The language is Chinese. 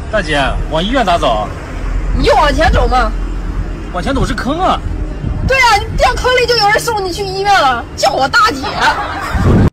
大姐，往医院咋走？ 你就往前走嘛。 往前走是坑啊！ 对啊，你掉坑里就有人送你去医院了，叫我大姐。